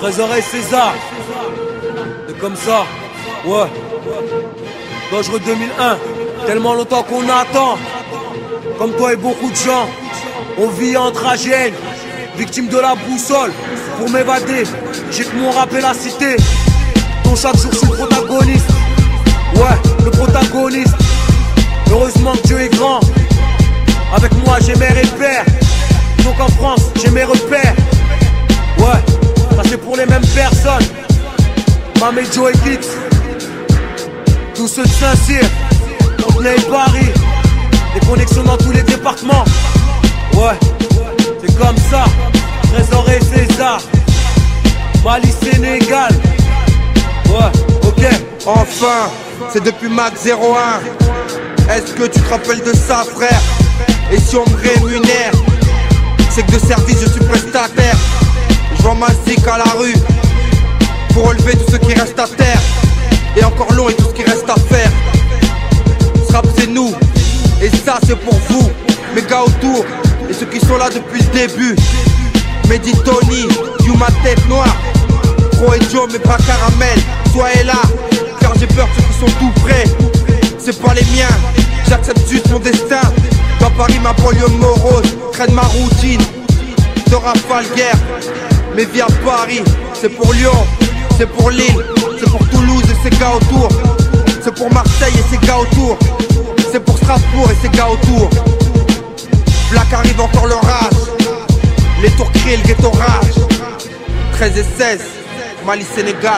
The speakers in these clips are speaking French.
Trésor et César. C'est comme ça, ouais. Dangereux 2001, tellement longtemps qu'on attend. Comme toi et beaucoup de gens, on vit en tragède, victime de la boussole. Pour m'évader, j'ai que mon rap et la cité. Dont chaque jour je suis le protagoniste. Ouais, le protagoniste. Heureusement que Dieu est grand. Avec moi j'ai mes repères. Donc en France j'ai mes repères. Ouais, ça c'est pour les mêmes personnes. Mam et Joe et Kits. Tous ceux de Saint-Cyr, Fontenay et Paris. Des connexions dans tous les départements. Ouais, c'est comme ça. Trésor et César. Mali, Sénégal. Ouais, ok. Enfin, c'est depuis Max 01. Est-ce que tu te rappelles de ça, frère? Et si on me rémunère, c'est que de service je suis prestataire. Je vends ma zik à la rue pour relever tout ce qui reste à terre. Et encore long et tout ce qui reste à faire. Ce rap c'est nous, et ça c'est pour vous, mes gars autour, et ceux qui sont là depuis le début. Mehdi, Tony, You ma tête noire, Pro et Joe mes bras caramel. Soyez là, car j'ai peur de ceux qui sont tout près. C'est pas les miens, j'accepte juste mon destin. Dans Paris ma banlieue morose, traîne ma routine de rafale guerre. Mais viens Paris, c'est pour Lyon, c'est pour Lille, c'est pour Toulouse et ses gars autour. C'est pour Marseille et ses gars autour. C'est pour Strasbourg et ses gars autour. Black arrive encore le rage. Les tours crient le ghetto rage. 13 et 16, Mali, Sénégal.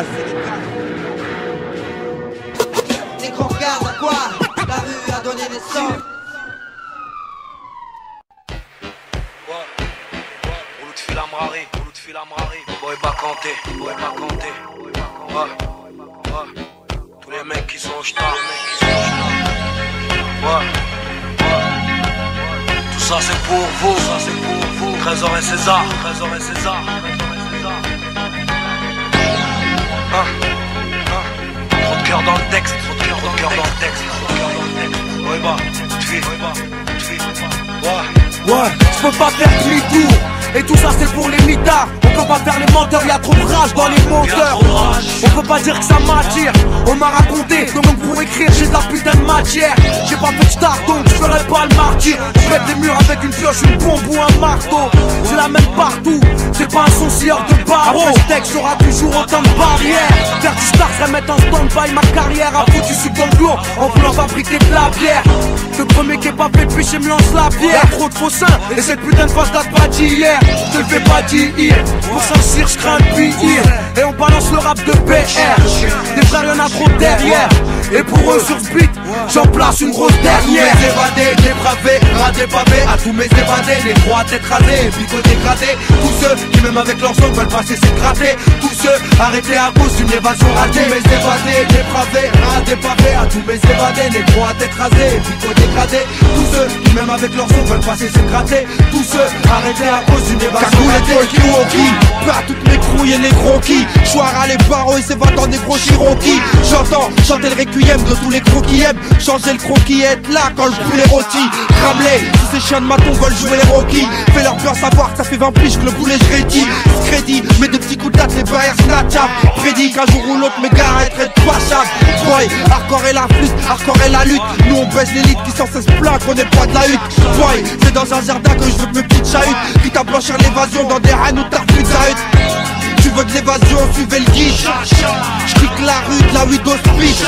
Les grands regards à quoi la rue a donné des sangs. Boy Bakanté, tous les mecs qui sont jetés, tout ça c'est pour vous, Trésor et César, Trop de cœur dans le texte, Ouais bah, ouais, je peux pas faire demi-tour. Et tout ça c'est pour les mitards. On peut pas faire les menteurs, y'a trop de rage dans les moteurs. On peut pas dire que ça m'attire. On m'a raconté que même pour écrire j'ai de la putain de matière. J'ai pas fait de star donc je ferai pas le martyr. Je pète des murs avec une pioche, une bombe ou un marteau. C'est la même partout, c'est pas un soncieur de barreaux. Après ce texte aura toujours autant de barrières. Faire du star serait mettre en stand-by ma carrière. A foutu sous dans le clos en voulant fabriquer de la bière. Le premier qui est pas fait de péché me lance la bière. Y'a trop de faux seins et cette putain de face date pas d'hier. Je le fais pas dire. Pour Saint-Cyr, je crains de pire. Et on balance le rap de PR. Des frères, y'en a trop derrière. Et pour eux sur ce beat, j'en place une grosse dernière. À tous mes évadés, dépravés, ratés pavés. À tous mes évadés, les trois têtes rasées, picots dégradés. Tous ceux qui même avec leur son veulent passer c'est gratter. Tous ceux arrêtés à cause d'une évasion ratée. Tous mes évadés, dépravés, ratés pavés. À tous mes évadés, les trois têtes rasées, picots dégradés. Tous ceux qui même avec leur son veulent passer c'est gratter. Tous ceux arrêtés à cause d'une évasion ratée. Peu à toutes mes crouilles et les croquis. Chouara les barreaux et ses va-t'en des gros Cherokee. J'entends chanter le requiem de tous les croquis aiment. Changer le croquis et être là quand le poulet rôti. Ramley, si ces chiens de maton veulent jouer les Rocky, fais leur bien savoir que ça fait 20 piges que le poulet je rédis. Crédit, mets des petits coups de date, les barrières snatchap. Prédit qu'un jour ou l'autre mes gars arrêteraient de pachap. Boy, hardcore et la flûte, hardcore et la lutte. Nous on baisse l'élite qui sans cesse plaint qu'on est pas de la hutte. Boy, c'est dans un jardin que je veux que mes petites chahutent. Quitte à blanchir l'évasion dans des rangs ou t'as plus de zahut. Tu veux de l'évasion, suivez le guide. J'quitte la rue de la 8 hospice.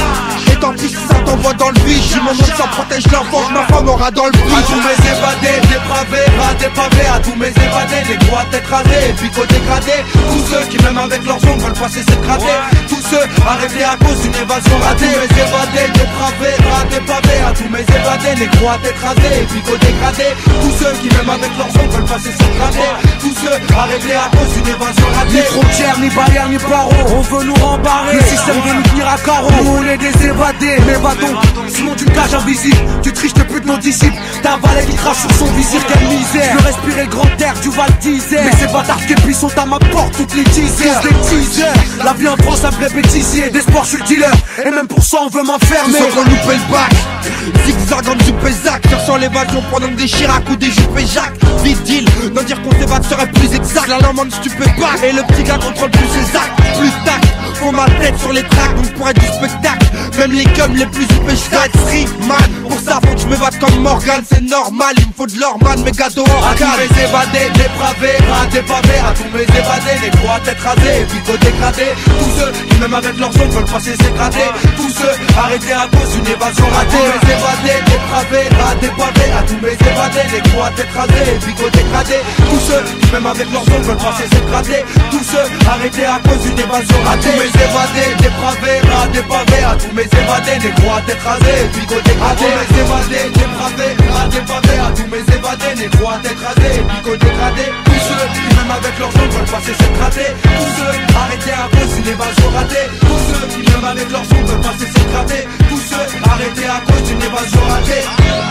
Et tant pis si ça t'envoie dans le vide. Du moment que ça protège l'enfant, ma femme aura dans le prix. À tous mes évadés, dépravés, ratés pavés. À tous mes évadés, les trois têtes rasées, picots dégradés. Tous ceux qui même avec leur son veulent passer cette gradée. Tous ceux arrêtés à cause d'une évasion ratée. À tous mes évadés, dépravés, ratés pavés. À tous mes évadés, les trois têtes rasées, picots dégradés. Tous ceux qui même avec leur son veulent passer cette gradée. Tous ceux arrêtés à cause d'une évasion ratée. Ni frontières, ni barrières, ni barreaux. On veut nous rembarrer. Le système veut nous tenir à carreau. Nous on est des évadés, mais va-donc. Sinon d'une cage invisible. Tu triches de plus de nos disciples. T'as un valet qui crache sur son visir, quelle misère. Je veux respirer le grand air du Val d'Isère. Mais ces bâtards qui sont à ma porte toutes les teasers. Des teasers. La vie en France, un vrai bêtisier. D'espoir, je suis le dealer. Et même pour ça, on veut m'enfermer. Tous ceux qu'on loupait le bac. Zigzag en jupe et zac. Cherchant l'évasion pendant que des Chirac ou des jupes et Jacques. Vite deal, non dire qu'on s'évade serait plus exact. La main stupide respect back. Et le petit gars contrôle plus ses actes, plus tact. Font ma tête sur les tracks, donc pour être du spectacle. Même les cums les plus huppés, je dois être street man. Pour ça faut que je me batte comme Morgan, c'est normal. Il me faut de l'or man, mes gâteaux hors à tous mes évadés, dépravés, ras des pavés. À tous mes évadés, les gros à tête rasée, pico dégradé. Tous ceux qui même avec leurs ongles veulent passer s'égrader. Tous ceux arrêtés à cause d'une évasion ratée. À tous mes évadés, dépravés, ras des pavés. À tous mes évadés, les gros à tête rasée, pico dégradé. Tous ceux qui même avec leurs ongles veulent passer s'égrader. Tous ceux arrêtés à cause d'une évasion ratée. Évadés, dépravés, ras des pavés. À tous mes évadés, les gros à tête rasée, pico dégradé. À tous mes évadés, dépravés, ras des pavés. À tous mes évadés, les gros à tête rasée, pico dégradé. Tous ceux qui même avec leurs ongles veulent passer s'égrader. Tous ceux arrêtés à cause d'une évasion ratée. Tous ceux qui même avec leurs ongles veulent passer s'égrader. Tous ceux arrêtés à cause d'une évasion ratée.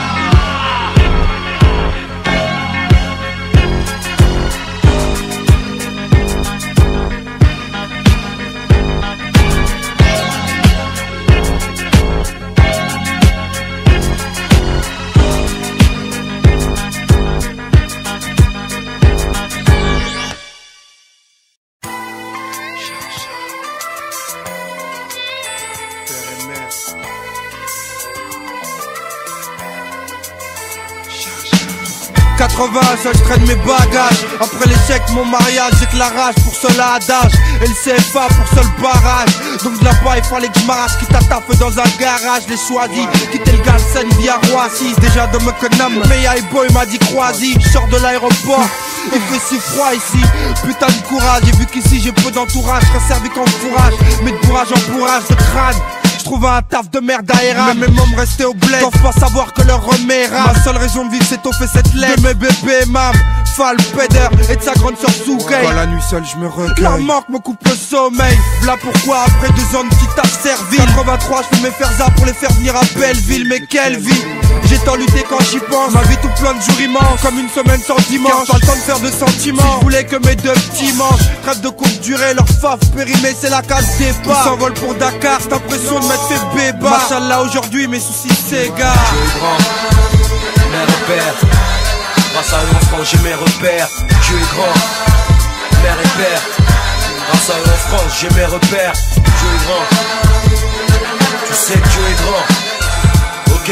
80, seul je traîne mes bagages. Après l'échec, mon mariage, j'ai que la rage pour seul adage. Et le CFA pour seul barrage. Donc de là-bas, il fallait que je m'arrache. Quitte à taffe dans un garage, les choisis. Quitter le Galsen via Roissy. Déjà de Meckenham, mais Boy m'a dit croisi. Je sors de l'aéroport, il fait si froid ici. Putain de courage, j'ai vu qu'ici j'ai peu d'entourage. Je serais servi qu'en fourrage, mais de bourrage en bourrage de crâne. J'trouve un taf de merde à mais mes mômes restaient au bled, doivent pas savoir que leur reméra. Ma seule raison de vivre c'est au fait cette lettre de mes bébés mam, Fall, Peder et de sa grande sœur Soukei. Quand la nuit seule je me recueille, leur manque me coupe le sommeil. Voilà pourquoi après 2 ans de petit taf servile 83 je fais mes faire ça pour les faire venir à Belleville. Mais quelle vie, j'ai tant lutté quand j'y pense. Ma vie tout plein de jours immenses, comme une semaine sans dimanche. Car pas le temps de faire de sentiments. Si je voulais que mes 2 petits manches trêve de courte durée, leur faf périmé c'est la case départ. Ils s'envolent pour Dakar, cette impression de m'être fait béba. Machallah aujourd'hui mes soucis s'égarent. Dieu est grand, mère et père. Grâce à eux en France j'ai mes repères. Dieu est grand, mère et père. Grâce à eux en France j'ai mes repères. Dieu est grand, tu sais que Dieu est grand. Ok,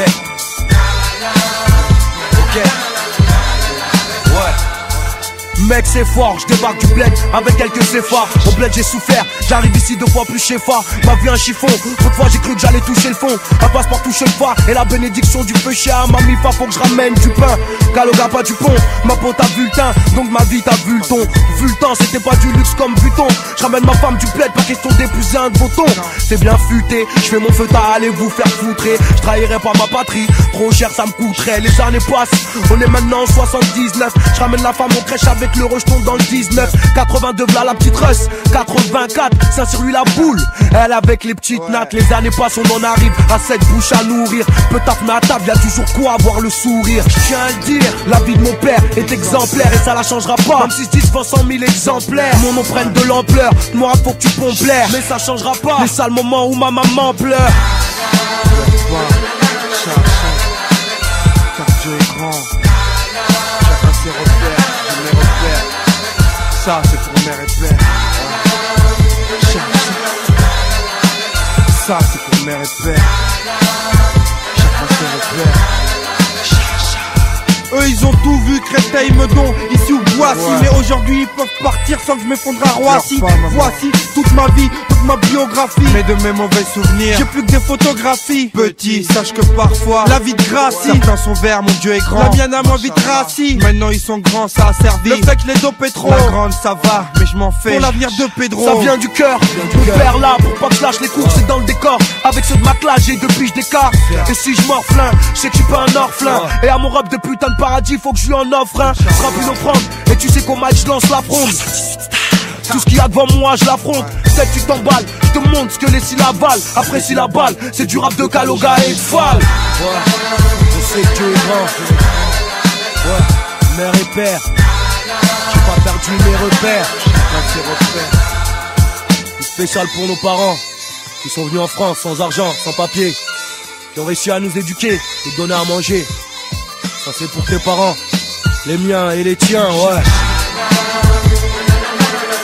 ok, ouais. Mec c'est fort, je débarque du bled avec quelques efforts. Au bled j'ai souffert, j'arrive ici 2 fois plus chez Fa. Ma vie un chiffon, toutefois j'ai cru que j'allais toucher le fond. Un passeport touche le Fa et la bénédiction du feu chez Mamie Fa. Faut que je ramène du pain, Kaloga pas du pont. Ma peau t'as vu le teint, donc ma vie t'as vu le ton. Vu le temps, c'était pas du luxe comme Vuitton. Je ramène ma femme du bled, pas question d'épouser un de vos tons. C'est bien futé, je fais mon feu t'as allez vous faire foutrer. Je trahirai pas ma patrie, trop cher ça me coûterait. Les années passent, on est maintenant en 79. Je ramène la femme en crèche avec le rejeton dans le 19. 82 v'là la petite Russ, 84 ça sur lui la boule. Elle avec les petites nattes. Les années passent, on en arrive à cette bouche à nourrir. Peu taf mais à table, y'a toujours quoi avoir le sourire. Je tiens à le dire, la vie de mon père est exemplaire et ça la changera pas. Même si je dis 100 000 exemplaires, mon nom prenne de l'ampleur. Moi faut que tu pompes l'air, mais ça changera pas. Les sales moments où ma maman pleure. Car Dieu est grand, chacun ses repères. Mes repères, ça c'est pour mère et père. Ça c'est pour mère et père. Chacun ses repères. Eux ils ont tout vu, Créteil, Meudon, ici ou Boissy. Mais aujourd'hui ils peuvent partir sans que je m'effondre à Roissy. Voici toute ma vie, toute ma biographie. Mais de mes mauvais souvenirs, j'ai plus que des photographies. Petit, sache que parfois la vie de Gracie, certains sont verts, mon Dieu est grand. La mienne a moins vite rassis. Maintenant ils sont grands, ça a servi. Le fait que les dopés trop. La grande ça va, mais je m'en fais pour l'avenir de Pedro. Ça vient du cœur, mon père là, pour pas que je lâche les cours, c'est dans le décor. Avec ceux de ma classe, j'ai 2 piges d'écart. Et si je morflin, je sais que je suis pas un orphelin. Et à mon robe de putain de paradis, faut que je lui en offre un. Sera plus offrande, et tu sais qu'au match je lance la fronde. Tout ce qu'il y a devant moi je l'affronte. Peut-être tu t'emballes, je te montre ce que les syllabes valent. Après si la balle, c'est du rap de Kaloga et de Fall. Ouais, je sais que Dieu est grand. Ouais, mère et père. J'ai pas perdu mes repères. Une spéciale pour nos parents qui sont venus en France sans argent, sans papier, qui ont réussi à nous éduquer, nous donner à manger. Ça c'est pour tes parents, les miens et les tiens, ouais.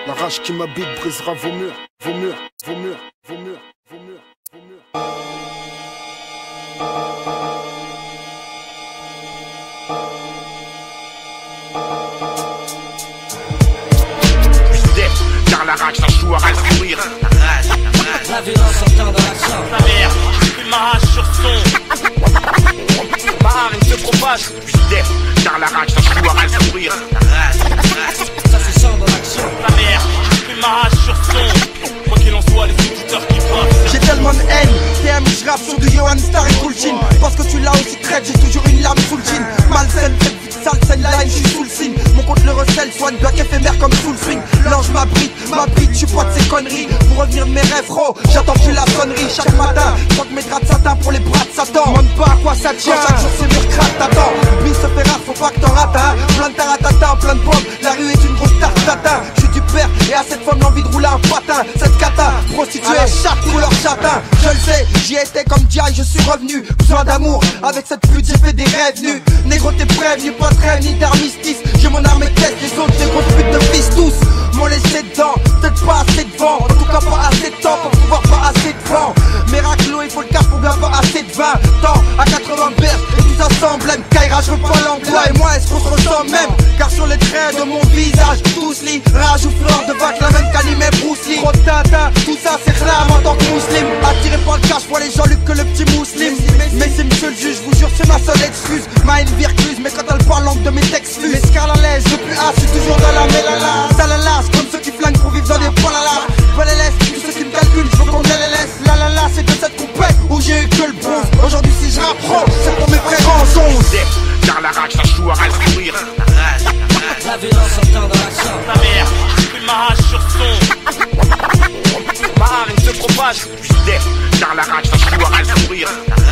La rage qui m'habite brisera vos murs, vos murs, vos murs, vos murs, vos murs, vos murs. Car la rage d'un joueur à le sourire. La violence entend dans l'action. Ta mère, une rage sur son. Ma harine se propage. Car la rage d'un joueur à le sourire. Ça se sent dans l'action. Ta mère, une rage sur son. Quoi qu'il en soit, les éditeurs qui passent. J'ai tellement de haine, TM, je rappe sur du Johan Star et Cool Chin. Parce que tu l'as aussi traite, j'ai toujours une lame sous le jean. Malsaine, cette vie sale, scène line, je suis sous le signe. Mon compte le recèle, soigne, bloc éphémère comme sous le swing. L'ange m'abrite, je suis pas de ces conneries. Pour revenir de mes rêves, gros, j'attends plus la sonnerie. Chaque matin, croque mes draps de satin pour les bras de Satan. Demande pas à quoi ça tient, chaque jour c'est mur craque, t'attends. Bis se fait rare, faut pas que t'en rates, hein. Plein de taratata, plein de bombes, la rue est une grosse tarte tatin. Je suis du père, et à cette femme l'envie de rouler un patin. Cette cata, prostituée, chaque couleur châtain. Je le sais, j'y étais comme Diaye, je suis revenu. Besoin d'amour, avec cette pute j'ai fait des rêves nus. Négro t'es prévenu, pas de rêve ni d'armistice. J'ai mon arme et tête, les autres des grosses putes de fils tous. M'ont laissé dedans, peut-être pas assez de vent. En tout cas pas assez de temps pour pouvoir pas assez de vent. Méraclo, il faut le cas pour bien pas assez de vin. Temps à 80 berges et tout ça s'emblème. Kaira, je veux pas l'emploi et moi est-ce qu'on se ressemble même. Car sur les traits de mon visage, tous lit, rage ou fleur de vague, la même qu'animé Bruce Lee. Trop de tintin, tout ça c'est clair en tant que musulman. Attiré par le cash, vois les Jean-Luc que le petit musulman. Mais c'est monsieur le juge, je vous jure c'est ma seule excuse. Ma haine vircuse, mais quand elle parle langue de mes textes flux. Mescal à l'aise, depuis A, je suis toujours dans la mélala. Salalas, comme ceux qui flinguent pour vivre dans des palalas. Valalas, tous ceux qui me calculent, je veux qu'on les laisse. La c'est de cette compète où j'ai eu que le bronze. Aujourd'hui si je rapproche, c'est pour mes frères en zonze. Car la rage d'un joueur à le sourire. La violence entend dans l'action. Ta mère, une rage sur son. Ma harine se propage. Car la rage d'un joueur à le sourire.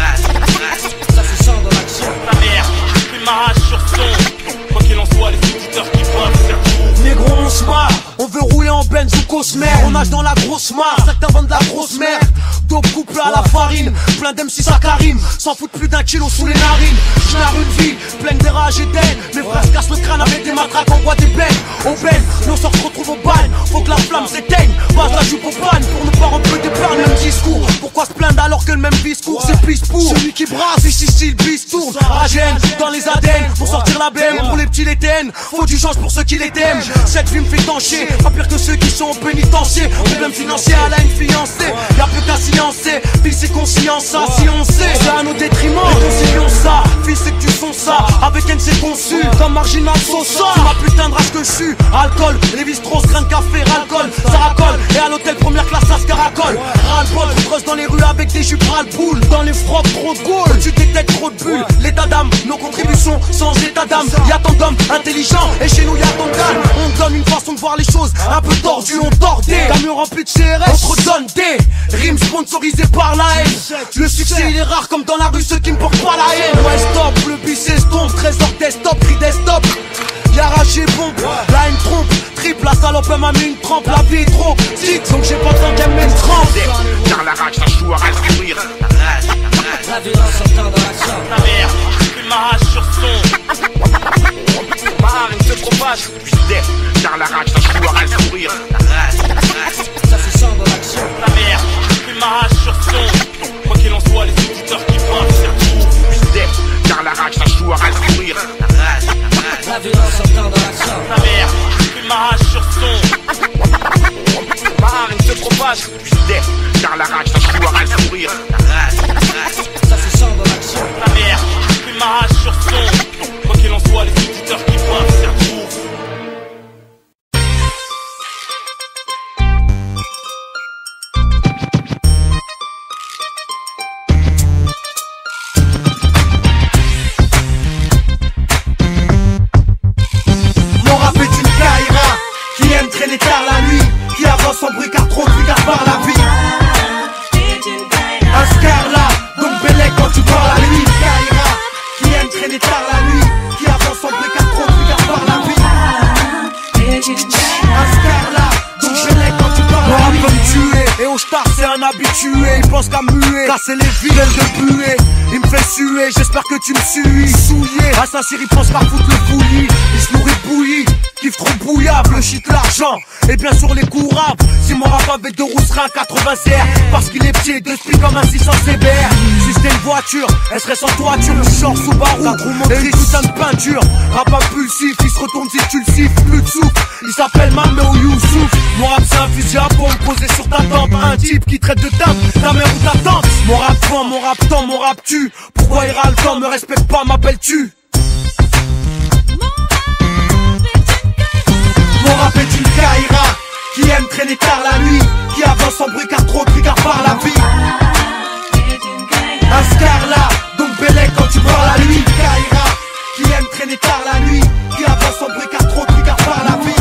Ça se sent dans l'action. Ta mère, une rage sur son. Quoi qu'il en soit, les éditeurs qui passent. Négro on se marre, on veut rouler en Benz ou Cosmer. On nage dans la grosse mare, certains vendent de la grosse merde. Dope couple à la farine, plein d'MC saccharine. S'en foutent plus d'un kilo sous les narines. J'narre une vie, pleine de rage et d'aine. Mes frères se cassent le crâne avec des matraques en bois d'ébène. Au Ben, nos sorts se retrouvent au bagne. Faut que la flamme s'éteigne, passe la jupe au panne. Pour ne pas remplir d'épargne, même discours. Pourquoi se plaindre alors que le même discours c'est pisse pour celui qui brasse, ici le bis tourne. Ragène dans les ADN, pour sortir la BM. Pour les petits les TN, faut du change pour ceux qui les t'aiment. Cette vie me fait tancher, pas pire que ceux qui sont au pénitencier. Problème financier, elle a une fiancée. Y'a plus qu'à silencer, fille c'est conscient ça. Si on sait, c'est à nos détriments. Réconcilions ça, fille c'est que tu sens ça. Avec elle c'est conçu, comme marginal Sosa. C'est ma putain de race que je suis. Alcool, Lévi-Strauss, grain de café, ralcool. Ça racole, et à l'hôtel première classe ça se caracole. Ras-le-bol, on creuse dans les rues avec des jupes ras-le-boule. Dans les frocs, trop de gaule, tu détectes trop de bulles. L'état d'âme, nos contributions sans état d'âme. Y'a tant d'hommes intelligents, et chez nous y'a tant de calme. On donne une façon de voir les choses un peu tordues, on tordait. Camion rempli de CRS, on se redonne des rimes sponsorisées par la haine. Le succès il est rare comme dans la rue ceux qui me portent pas la haine. Ouais stop, le bis estompe, trésor desktop, cri desktop. Y'a rage et pompe, là une trompe, triple, la salope elle m'a mis une trempe. La vie est trop petite, donc j'ai pas besoin qu'elle me trempe. Car la rage d'un joueur à le sourire. La violence entend dans l'action. Ta mère, une rage sur son. Ma harine se propage. Car la rage d'un joueur à le sourire. Ça se sent dans l'action. Ta mère, une rage sur son. Quoi qu'il en soit, les éditeurs qui passent. Car la rage d'un joueur à le sourire. La violence entend dans l'action. Ta mère, une rage sur son. Ma harine se propage. Car la rage d'un joueur à le sourire. Ça se sent dans l'action. Ta mère, une rage sur son. Quoi qu'il en soit, les éditeurs qui passent. Mon rap est une Kaira qui aime traîner tard la nuit, qui avance sans bruit car trop de bruit car par la vie. Un Scarla, donc Bélec quand tu parles la nuit. Kaira qui aime traîner tard la nuit, qui avance sans bruit car trop de bruit car par la vie. Un Scarla, donc Bélec quand tu parles la nuit. Comme tuer et au star c'est un habitué, il pense qu'à muer, casser les vilaines de buée. Il me fait suer, j'espère que tu me suis. Souillé, à Saint-Cyr il pense qu'à foutre le bouilli. Il se nourrit de bouillie, kiffe trop bouillable, le shit, l'argent. Et bien sûr les coups rap. Si mon rap avait deux roues serait un 80 CR. Parce qu'il est pied, deux spies comme un 600 CBR. Si c'était une voiture, elle serait sans toiture. Le short sous barreau, et une putain de peinture. Rap impulsif, il se retourne si tu le siffles. Plus de souffle, il s'appelle Mameo Youssouf. Mon rap c'est un fusil à pompe posé sur ta tempe. Un type qui traite de table, ta mère ou ta tante. Mon rap vend, mon rap tend, mon rap tue. Pourquoi il râle le temps, me respecte pas, m'appelles-tu? Mon rap est une caïra qui aime traîner tard la nuit, qui avance sans bruit car trop trigard par la vie. Un scarla, donc bélec quand tu bois la nuit. Caïra qui aime traîner tard la nuit, qui avance sans bruit car trop trigard par la vie.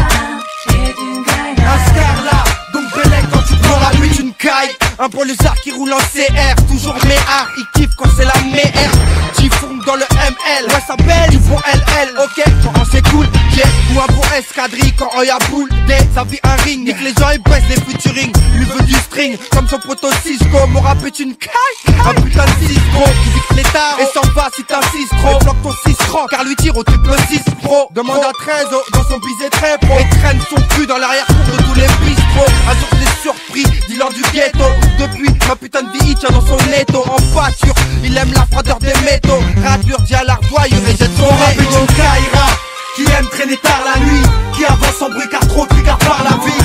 Un scarla, donc bélec quand tu bois la nuit. Une caille, un banlieusard qui roule en CR, toujours méhard, il kiffe quand c'est la meilleure. J'y fourme dans le ML, ouais ça belle, ils font LL, ok, quand c'est cool, j'ai ou un bon escadrille, quand on y a boule, dès sa vie un ring, nique les gens et baisse les featuring, lui veut du string, comme son poteau Cisco, mon rap est une caille, un putain de Cisco, qui dit que l'état et s'en va si t'insistes trop, bloque ton 6 francs, car lui tire au triple 6 pro, demande à 13 dans son bisé très pro, et traîne son cul dans l'arrière-cour de tous les bistros, un jour je l'ai surpris, dealer du ghetto, depuis ma putain de vie il tient dans son étau, en pâture, il aime la froideur des métaux, raclure dit à l'ardoyure et jette son rap est une caïra qui aime traîner tard la nuit, qui avance sans bruit car trop trigard par la vie.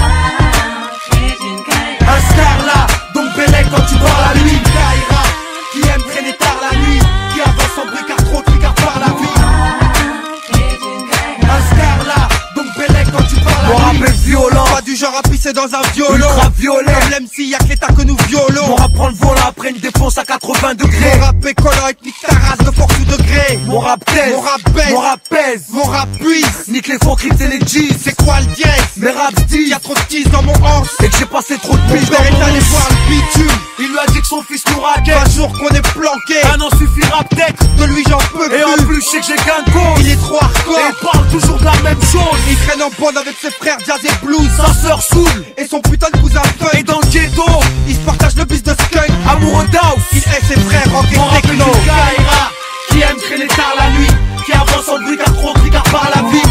Un scarla, donc bélec quand tu bois la nuit. Caïra qui aime traîner tard la nuit, qui avance sans bruit car trop trigard par la vie. Un scarla, donc bélec quand tu bois la nuit. Mon rap est violent, pas du genre à pisser dans un violon. Ultra violent, comme l'MC y'a que l'état que nous violons. Mon rap prend le volant après une défonce à 80 degrés. Mon rap est collant et nique ta race de force ou degré. Mon rap taise, mon rap baise, mon rap pèse, mon rap puise. Nique les faux cryptes et les G's. C'est quoi le dièse? Mes raps disent y'a trop de tease dans mon hanche et que j'ai passé trop de piges dans mon est allé voir le bitume. Il lui a dit que son fils nous raquette. Un jour qu'on est planqué, un an suffira peut-être. De lui j'en peux plus. Et en plus je sais que j'ai qu'un cause. Il est trop hardcore et il parle toujours de la même chose. Il traîne en bande avec ses frères jazz et blues. Sa sœur saoule et son putain de cousin fun. Et dans le ghetto, il se partage le bis de skunk. Amoureux d'house, il est ses frères rock et techno. Kaira qui aime traîner tard la nuit, qui avance en bruit car trop trigard par la vie.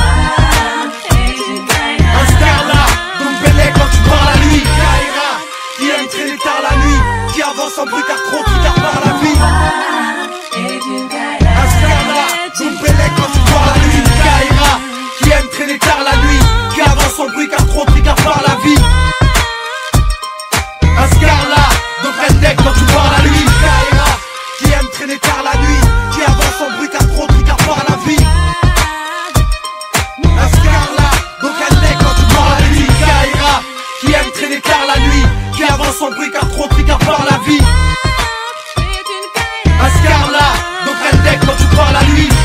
Un scarla, donc bélec quand tu pars la nuit. Kaira qui aime traîner tard la nuit, qui avance en bruit car trop trigard par la vie. Un scarla, donc bélec quand tu pars la nuit. Kaira qui aime traîner tard la nuit, qui avance en bruit car trop trigard par la vie. Un scarla, donc redneck quand tu pars la nuit. Kaira qui aime traîner tard la nuit, qui avance en bruit car trop trigard par la vie. Un scarla, donc redneck quand tu pars la nuit. Kaira qui aime traîner tard la nuit, qui avance en bruit car trop trigard par la vie. Un scarla, donc redneck quand tu pars la nuit.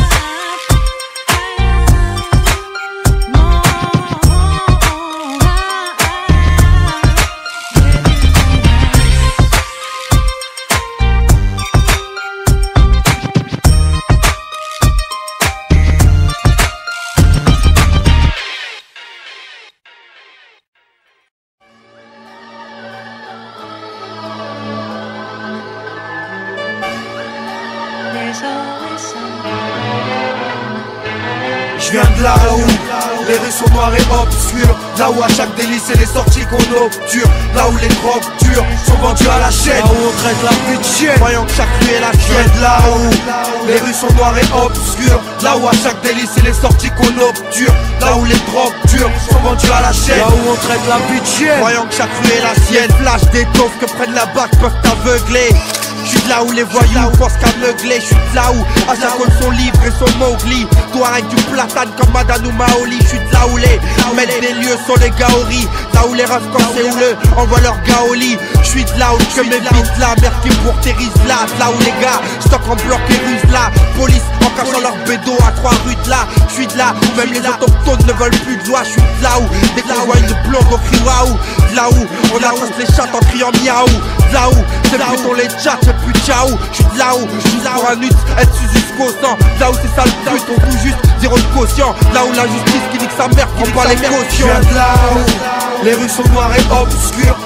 Je viens de là-haut, les rues sont noires et obscures. Là où à chaque délice c'est les sorties qu'on obture. Là où les drogues dures sont vendues à la chaîne. Là où on traite la vie de chienne, voyant que chaque rue est la tienne. Là-haut, les rues sont noires et obscures. Là où à chaque délice c'est les sorties qu'on obture. Là où les drogues dures sont vendues à la chaîne. Là où on traite la vie de chienne, voyant que chaque rue est la sienne. Flash des taufs que prennent la bague peuvent t'aveugler. J'suis de là où les voyous pensent qu'à meugler. J'suis de là où à chaque fois son livre et son Mowgli. Toi avec du platane comme Madame ou Maoli. J'suis de là où les maîtres des lieux sont les gaoris. Là où les refs quand c'est houleux envoient leur gaoli. J'suis de là où je m'évite la merde qui pour tes là. Là où les gars stockent en bloc et rusent là. Police en cachant leur bédo à 3 rues de là. J'suis de là où même les autochtones ne veulent plus de loi. J'suis de là où dès qu'on voit une blonde on crie waouh. De là où on arrache les chattes en criant miaou. De là où c'est là où on les chatte. Plus ciao, j'suis de là où j'suis pour un nut, être sous jusqu'au sang. Là où c'est sale pute, on fout juste zéro de quotient. Là où l'injustice qui nique sa mère prend pas les cautions. J'viens de là où les rues sont noires et obscures.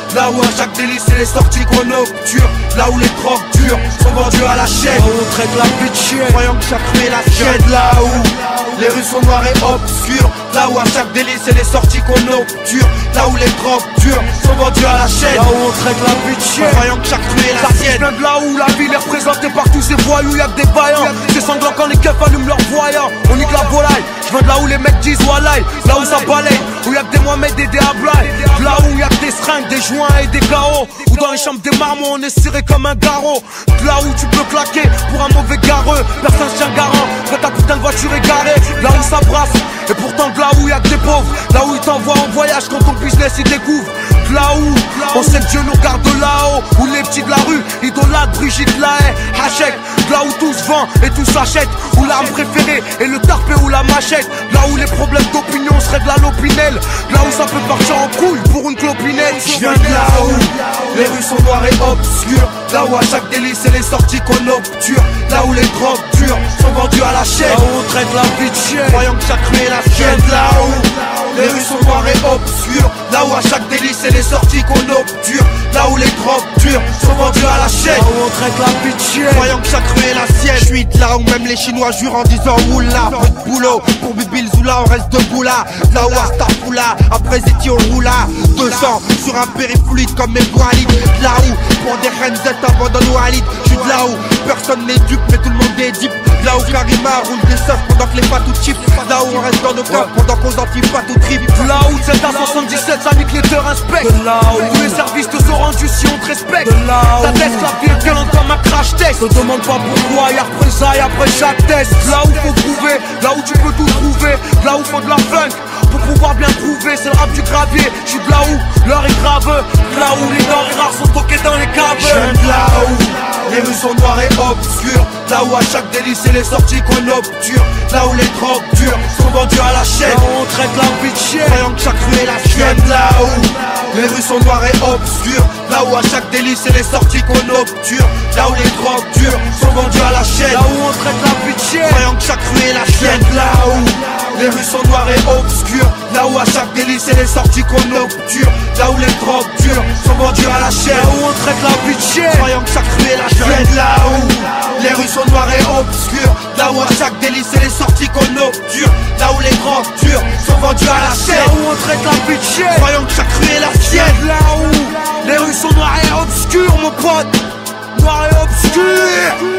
là où à chaque délice c'est les sorties qu'on nocturne, là où les drogues dures sont vendues à la chaîne. On traite la vie de chien, Croyant que chaque rue est la sienne, là où les rues sont noires et obscures, là où à chaque délice c'est les sorties qu'on nocturne, là où les drogues dures sont vendues à la chaîne. là où on traite la vie de chien. Croyant que chaque rue est la sienne. Plein de là où la ville est représentée par tous ces voyous, y'a que des vaillants. C'est sanglant quand les keufs allument leurs voyants. On nique la volaille, je viens de là où les mecs disent walaï, là où ça balaye, où y'a que des Mohamed et des Ablaï, là où y'a que des seringues, des joints et des chaos, où dans les chambres des marmots on est serré comme un garrot. Là où tu peux claquer pour un mauvais gareux, personne se tient garant quand ta putain de voiture est garée. Là où ça brasse, et pourtant de là où y'a que des pauvres, là où ils t'envoient en voyage quand ton business ils découvrent. Là où on sait que Dieu nous regarde de là-haut, où les petits de la rue idolâtrent Brigitte Lahaye, Hachek. Là où tout se vend et tout s'achète, où l'arme préférée est le tarpé ou la machette. Là où les problèmes d'opinion se règlent à l'opinel, là où ça peut partir en couille pour une clopinette. Je viens de là où les rues sont noires et obscures, là où à chaque délice c'est les sorties qu'on nocturne, là où les drogues dures sont vendues à la chaîne. Là où on traite la vie de chien, Croyant que chaque rue est la sienne, là où les rues sont noires et obscures, là où à chaque délice c'est les sorties qu'on nocturne, là où les drogues dures sont vendues à la chaîne. là où on traite la vie de chien. Croyant que chaque rue est la sienne. Je suis de là où même les Chinois jurent en disant oula. Peu de boulot pour Bibi le Zoula, on reste debout là. Là où Astafoula, après Zeti on roula. 200 sur un périfluide comme mes Walid. Là où pour des reines Z abandonne Walid. Je suis de là où personne n'est dupe mais tout le monde est deep. Là où Karima roule des surfs pendant que les patous chip. Là où on reste dans nos cœurs pendant qu'on s'entive pas tout trip. Là où 7 à 77 ça nique les teurs inspectent. Là où tous les services te sont rendus si on te respecte. Là où ta tête la vie est violente comme un crash test. Te demande pas pourquoi, y'a représailles après chaque test. Là où faut trouver, là où tu peux tout trouver. Là où faut de la funk pour pouvoir bien prouver. C'est le rap du gravier, je suis de là où l'heure est grave. Là où les denrées rares sont stockées dans les caves. Je viens de là où les rues sont noires et obscures, là où à chaque délice c'est les sorties qu'on nocturne, là où les drogues dures sont vendues à la chaîne. Là où on traite la vie de chien, Croyant que chaque rue est la sienne, là où les rues sont noires et obscures, là où à chaque délice c'est les sorties qu'on nocturne, là où les drogues dures sont vendues à la chaîne. là où on traite la vie de chien. Croyant que chaque rue est la sienne, là où les rues sont noires et obscures, là où à chaque délice c'est les sorties qu'on nocturne, là où les drogues dures sont vendues à la chaîne. Là où on traite la vie de chien. Croyant que chaque rue est la sienne, là où les rues sont noires et obscures, là où à chaque délice c'est les sorties qu'on nocturne, là où les drogues dures sont vendues à la Là chaîne. où on traite la vie de chien. Croyant que chaque rue est la sienne, Là où les rues sont noires et obscures, mon pote. Noires et obscures.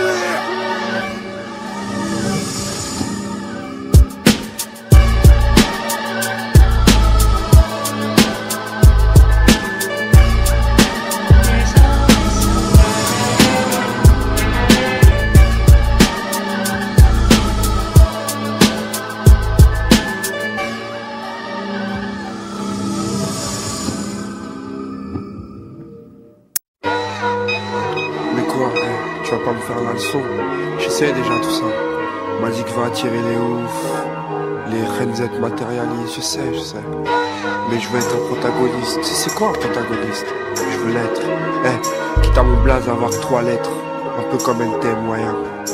Mais quoi, tu vas pas me faire la leçon. Je sais déjà tout ça. On m'a dit que va attirer les oufs, les reines Z matérialisent, je sais. Mais je veux être un protagoniste. C'est quoi un protagoniste? Je veux l'être. Quitte à mon blaze avoir 3 lettres. Un peu comme NTM moyen.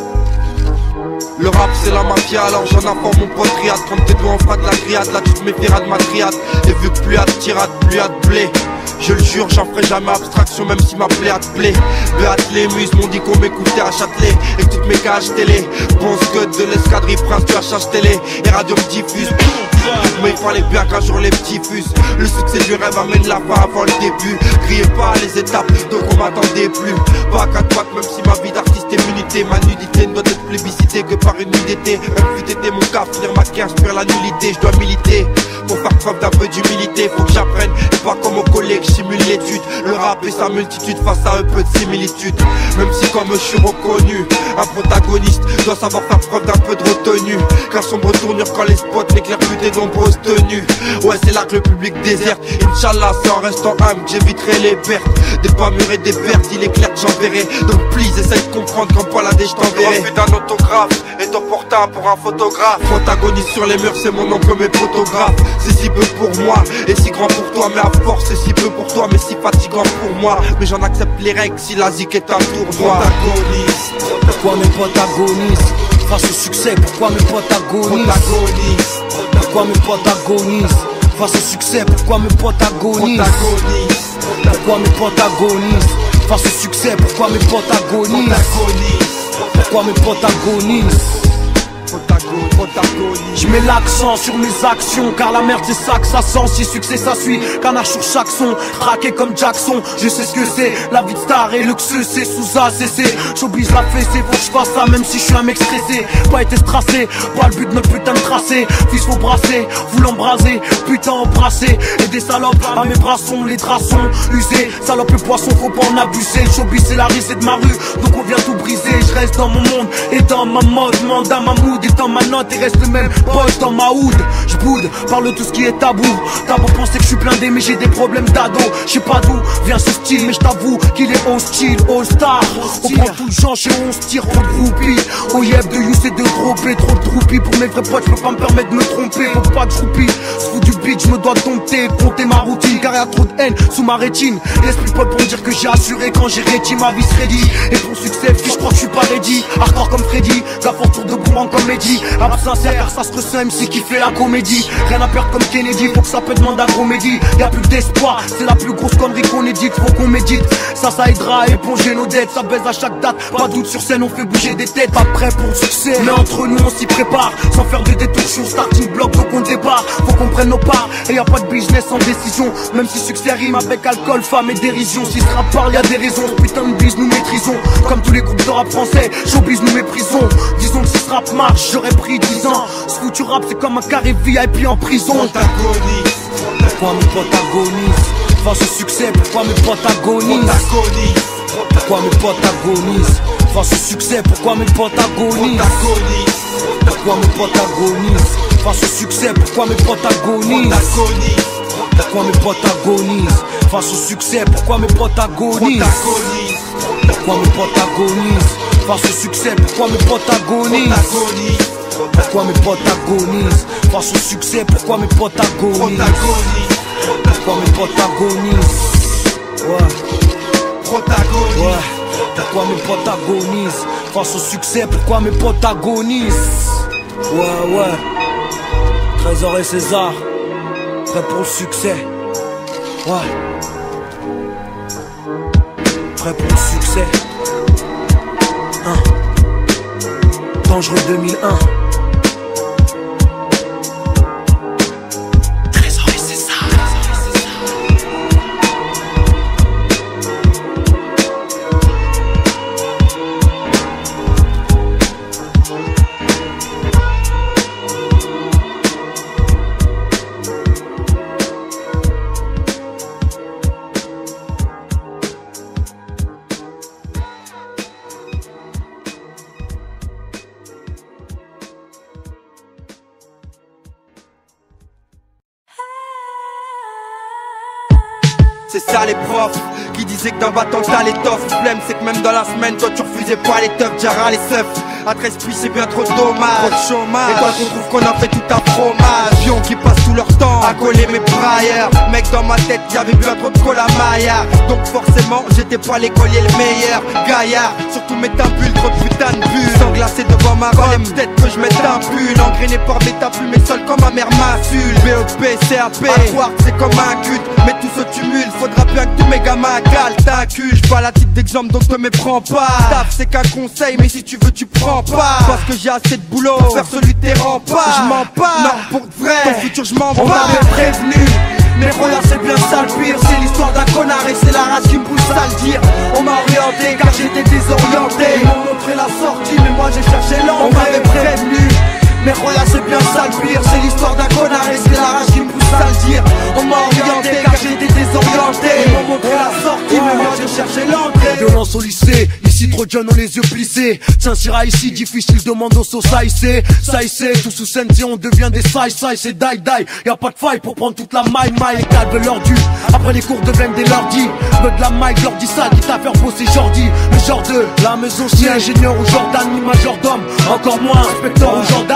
Le rap c'est la mafia, alors j'en apprends mon pote Riyad. Prendre tes doigts en fera de la grillade, là tu te méfieras de ma triade. Et vu que plus y'a de tirade, plus y'a de blé. Je le jure, j'en ferai jamais abstraction, même si ma plaie a te plaît. Beat les muses m'ont dit qu'on m'écoutait à Châtelet. Et que toutes mes cages télé, bon scud de l'escadrille Prince du HH télé. Et radio me diffuse. Mais il fallait bien qu'un jour les petits fusent. Le succès du rêve amène la fin avant le début. Criez pas les étapes, donc on m'attendait plus. Pas à 4 pattes, même si ma vie d'artiste est munité. Ma nudité ne doit être plébiscitée que par une nuit d'été. Même fut été mon cas, finir ma carrière, inspire la nullité. Je dois militer pour faire preuve d'un peu d'humilité. Faut que j'apprenne, et pas comme au collègue, simule l'étude. Le rap et sa multitude face à un peu de similitude. Même si comme je suis reconnu, un protagoniste doit savoir faire preuve d'un peu de retenue. Car sombre tournure quand les spots n'éclairent plus des nombreuses tenues. Ouais, c'est là que le public déserte. Inch'Allah, c'est en restant humble que j'éviterai les pertes. Des pas mûrs et des pertes, il est clair que j'enverrai. Donc please, essaye de comprendre qu'en paladé je t'enverrai. Refus d'un autographe est opportun pour un photographe. Protagoniste sur les murs, c'est mon nom comme mes photographes. C'est si peu pour moi et si grand pour toi. Mais à force, c'est si peu pour toi, mais si fatigant pour moi. Mais j'en accepte les règles si la zik est un tournoi. Protagoniste. Pourquoi mes potes agonisent face au succès? Pourquoi mes potes agonisent? Protagoniste. Pourquoi mes potes agonisent face au succès, pourquoi mes potes agonisent? Pourquoi mes potes agonisent? Face au succès, pourquoi mes potes agonisent? Pourquoi mes potes agonisent? Je mets l'accent sur mes actions, car la merde c'est ça que ça sent. Si succès ça suit, canard sur chaque son, traqué comme Jackson. Je sais ce que c'est, la vie de star et luxueux, c'est sous ACC. J'oblige la fessée, faut que je fasse ça même si je suis un mec stressé. Pas été strassé, pas le but de notre putain de tracé. Fils faut brasser, vous l'embraser, putain embrasser. Et des salopes à mes brassons, les draps sont usés. Salope le poisson, faut pas en abuser. Le showbiz c'est la risée de ma rue, donc on vient tout briser. Je reste dans mon monde et dans ma mode, demande à ma mood et dans ma note. Et reste le même poche dans ma hood. J'boude, parle de tout ce qui est tabou. T'as beau penser que je suis blindé mais j'ai des problèmes d'ado. J'sais pas d'où vient ce style mais j't'avoue qu'il est hostile, all star. On prend tout le genre chez on se tire trop de groupies. Au yep de you c'est de dropper, trop de troupies. Pour mes vrais potes j'peux pas me permettre de me tromper. Faut pas de choupi, se du beat j'me dois dompter, compter ma routine. Car y'a trop de haine sous ma rétine. L'esprit pote pour me dire que j'ai assuré quand j'ai réti ma vie se ready. Et pour succès je crois que je suis pas ready. Hardcore comme Freddy, la fortune de bourrant comme Eddie. Rap sincère car ça se ressent MC qui fait la comédie. Rien à perdre comme Kennedy, faut que ça peut demander à comédie. Y'a plus d'espoir, c'est la plus grosse connerie qu'on édite. Faut qu'on médite, ça aidera à éponger nos dettes. Ça baise à chaque date, pas de doute sur scène on fait bouger des têtes. Pas prêt pour le succès, mais entre nous on s'y prépare. Sans faire de détours, je suis au starting block donc on départ. Faut qu'on prenne nos parts, et y'a pas de business sans décision. Même si succès rime avec alcool, femme et dérision. Si ce rap parle y'a des raisons, putain de bise nous maîtrisons. Comme tous les groupes de rap français, showbiz nous méprisons. Disons que si ce rap marche, j'aurais pris 10 ans. Ce foutu rap c'est comme un carré VIP en prison. Pourquoi mes potes agonisent? Face au succès, pourquoi mes potes agonisent? Pourquoi mes potes agonisent? Face au succès, pourquoi mes potes agonisent? Pourquoi mes potes agonisent? Face au succès, pourquoi mes potes agonisent? Pourquoi mes potes agonisent? Face au succès, pourquoi mes potes agonisent? Pourquoi mes potes agonisent? Face au succès, pourquoi mes potes agonisent? Pourquoi mes potes agonisent? Face au succès, pourquoi mes potes agonisent? Pourquoi mes potes agonisent? Ouais. Pourquoi mes potes agonisent? Face au succès, pourquoi mes potes agonisent? Ouais. Trésor et César, prêt pour le succès. Ouais. Prêt pour le succès. Dangereux 2001. C'est ça les profs qui disaient que d'un battant t'as l'étoffe. Le problème c'est que même dans la semaine toi tu refusais pas les teufs. Jara les seufs, à 13 puis c'est bien trop dommage. Trop de chômage. Et toi qu'on trouve qu'on a fait tout un fromage. Pions qui passent tout leur temps à coller mes brailleurs. Mec dans ma tête j'avais bu un trop de cola Maillard. Donc forcément j'étais pas l'écolier le meilleur. Gaillard, surtout mes tampules, trop de putain de bulles. Sans glacer devant ma rome, peut-être que je mette un pull. Engrainé par mes tapus, mais seul comme ma mère m'insulte. BEP, CAP, à c'est comme un culte. Mais tout ce tumulte, faudra bien que tous mes gamins calent ta cul. J'pas la titre d'exemple donc te méprends pas. Taf c'est qu'un conseil mais si tu veux tu prends pas. Parce que j'ai assez de boulot pour faire celui de tes remparts. Je mens pas, non pour vrai, ton futur je m'en bats. On m'avait prévenu, mais regarde c'est bien ça le pire. C'est l'histoire d'un connard et c'est la race qui me pousse à le dire. On m'a orienté car j'étais désorienté. Ils m'ont montré la sortie mais moi j'ai cherché l'entrée. On m'avait prévenu, mais regarde c'est bien ça le pire. C'est l'histoire d'un connard et c'est la rage qui me pousse à le dire. On m'a orienté car j'étais désorienté. Ils m'ont montré la sortie mais moi j'ai cherché l'entrée. Violence au lycée, ici trop de jeunes ont les yeux plissés. Saint-Cyra ici difficile, demande au sauce ça y c'est. Tout sous Senti on devient des sai c'est die. Y'a pas de faille pour prendre toute la maille. Les cadres veulent leur dû, après les cours deviennent des lordis. Veut de la maille, leur dit ça, quitte à faire bosser Jordi. Le genre de la maison si ingénieur ou Jordan, ni majordome. Encore moins inspecteur ou gendarme.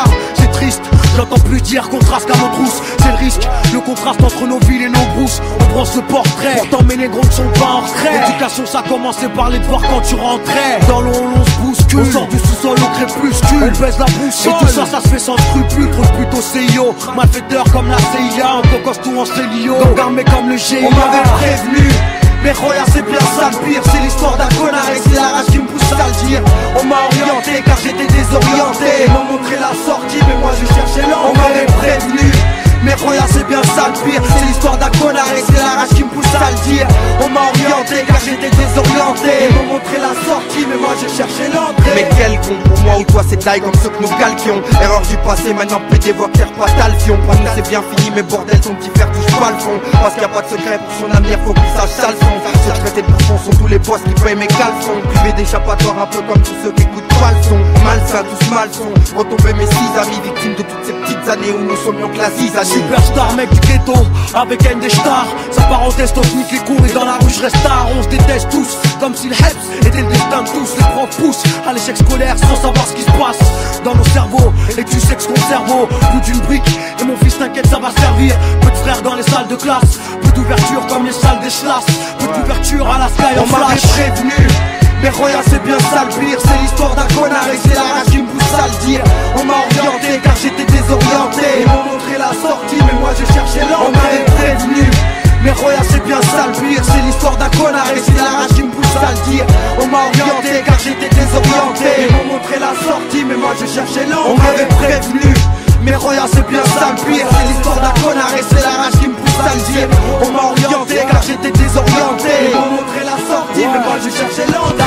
est triste. J'entends plus dire contraste qu'à nos trousses. C'est le risque, le contraste entre nos villes et nos brousses. On prend ce portrait, pourtant mes négros ne sont pas en retrait. L'éducation ça commençait par les devoirs quand tu rentrais. Dans l'eau on se bouscule, on sort du sous-sol au crépuscule. On baisse la boussole, et tout ça ça se fait sans scrupule. Trop de pute au CIO, malfaiteur comme la CIA. On cocosse tout en Célio, donc armé comme le GIA. On m'avait prévenu, mais Roya c'est bien ça le pire. C'est l'histoire d'un connard et c'est la rage qui me pousse à le dire. On m'a orienté car j'étais désorienté. Ils m'ont montré la sortie mais moi je cherchais l'entrée. On m'avait prévenu, mais Roya c'est bien ça le pire. C'est l'histoire d'un connard et c'est la rage qui me pousse à le dire. On m'a orienté car j'étais désorienté. Ils m'ont montré la sortie mais moi je cherchais l'entrée. Mais quel con pour moi ou toi c'est taille comme ceux que nous calquions. Erreur du passé maintenant PD voix claire pas talfion. Pour nous c'est bien fini mais bordel son petit fer touche pas le fond. Parce qu'il n'y a pas de secret pour son avenir faut qu'il sache ça le son. Ceux traités de bouffons sont tous les boss qui payent mes caleçons. Privé d'échappatoire un peu comme tous ceux qui écoutent pas le son. Malsain tous malsons, retomber mes 6 amis victimes de toutes ces petites années où nous sommes en classe 6 années. Superstar mec du ghetto, avec haine des stars. Sa parenthèse top nique les cours et dans la rue je reste tard. On se déteste tous, comme si le Heps était le destin de tous. Les profs poussent à l'échec scolaire sans savoir ce qui se passe dans nos cerveaux. Et tu sais que son cerveau, plus d'une brique. Et mon fils t'inquiète ça va servir. Peu de frères dans les salles de classe, peu d'ouverture comme les salles des chlasses. Peu d'ouverture à la sky en flash. On m'avait prévenu, mais Roya c'est bien ça le pire. C'est l'histoire d'un connard et c'est la rage qui me pousse à le dire. On m'a orienté car j'étais désorienté. Ils m'ont montré la sortie mais moi je cherchais l'entrée. On m'avait prévenu, mais Roya c'est bien ça le pire. C'est l'histoire d'un connard et c'est la rage qui me pousse à le dire. On m'a orienté car j'étais désorienté. Ils m'ont montré la sortie mais moi je cherchais l'entrée. On m'avait prévenu, mais Roya c'est bien ça le pire. C'est l'histoire d'un connard et c'est la rage qui me pousse à le dire. On m'a orienté car j'étais désorienté. Ils m'ont montré la sortie mais moi je cherchais l'entrée.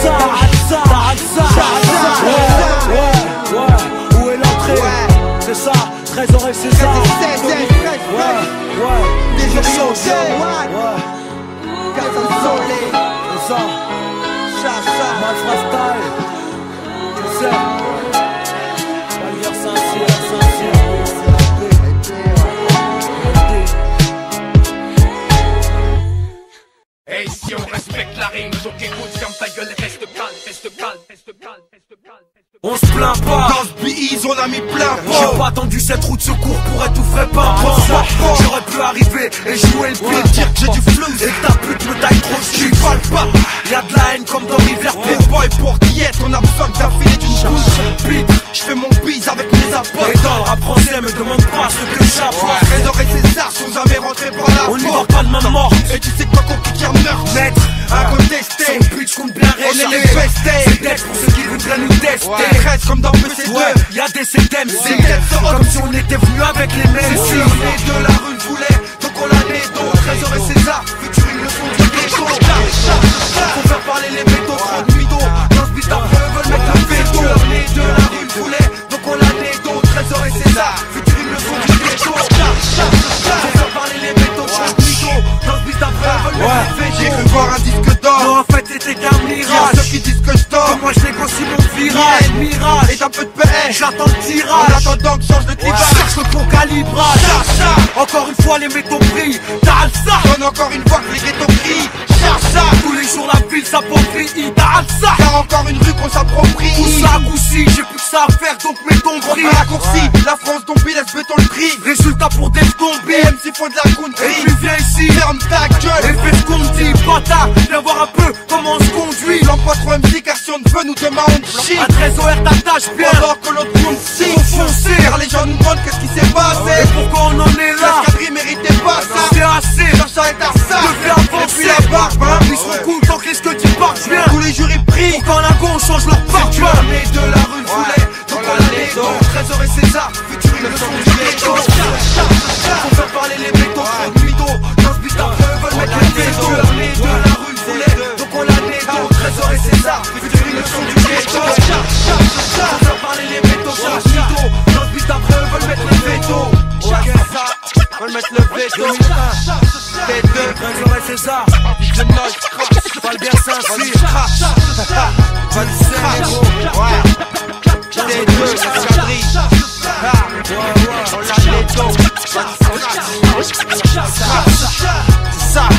Où est l'entrée? C'est ça, Trésor et César. Des jours chauds, C'est ça, Malfra style. Tu sais, on va le dire sincère. Hey, si on respecte la rime, donc écoute, ferme ta gueule et reste calme. On se plaint pas. dans ce BIS on a mis plein J'ai pot. pas attendu cette route de secours pour étouffer pas. J'aurais pu arriver et jouer le pied, dire que j'ai du flou et que ta pute me taille trop dessus. Parle pas, Y'a de la haine comme dans Rivière les boys pour diète, on a besoin d'un filet d'une bouche. Pete. Je fais mon bise avec mes Et apôtres. dans le rap français, me demande pas ce que j'apporte. Trésor et César sont jamais rentrés par la On n'y porte. va pas de main morte. Et tu sais quoi qu'on pique un meurtre. Maître, Incontesté, son pute compte bien on est rester. les bestés. C'est peut-être pour ceux qui voudraient nous tester. Ouais, reste comme dans PC2. Ouais, y'a des CDM, C'est comme si on était venu avec les mêmes. C'est sûr, les de la rue voulait, donc on l'a né d'eau. Trésor et César, futur une leçon de ghetto. Faut faire parler les métaux, trop de mythos. Dans ce beat après eux veulent mettre le veto. Les de la rue voulait, donc on l'a né d'eau. Trésor et César, futur une leçon de ghetto. Faut faire parler les métaux, trop de mythos. Dans ce beat après eux veulent mettre le veto. J'ai cru voir un disque d'or. Non, en fait, c'était qu'un Y'a mirage. ceux qui disent que je dors. Moi, je négocie mon virage. Mirage. Et d'un peu de paix. J'attends le En tirage. attendant que change de clivage. Cherche le bon calibrage. Encore une fois, les métaux brillent. T'as ça. Donne encore une fois que les ghettos crient. Chacha. Tous les jours, la ville s'approprie. T'as ça. Car encore une rue qu'on s'approprie. Où ça, goussi, j'ai plus que ça à faire, donc mets ton prix. Un raccourci, la France zombie laisse béton le prix. Résultat pour des zombies. BM s'il faut de la Et country. puis viens ici. Ferme ta gueule. Et fais ce qu'on te dit, bâtard. Viens voir un peu comment on se conduit. L'en pas trop MC car si on ne veut nous demain on chie. Un trésor t'attache bien. Pendant que l'autre monde scie. Foncé. Car les gens nous demandent qu'est-ce qui s'est passé. Et pourquoi on en est là? L'escadrille méritait pas ça. C'est assez. Cherche à être à ça. Je fais avancer. Et puis la barbe hein. Ils seront cool tant que les que tu partes bien. Tous les jours ils prient. Pour qu'en la on change leur C'est parfum. l'année de la rue voulait. Donc on l'a né d'eau. Trésor et César, futur une leçon du ghetto. Faut faire parler les métaux, trop de mythos. Dans ce beat après eux veulent mettre le veto. L'année de la rue voulait. Donc on l'a né d'eau. Trésor et César, futur une leçon du ghetto. Faut faire parler les métaux, trop de mythos. Dans ce beat après eux veulent mettre le veto. Veulent mettre le veto. T2, Trésor et César. DJ Noise, Pas bien Saint-Cyr. Van Serre, ouais. T2, l'escadrille. On l'a né d'eau. C'est ça.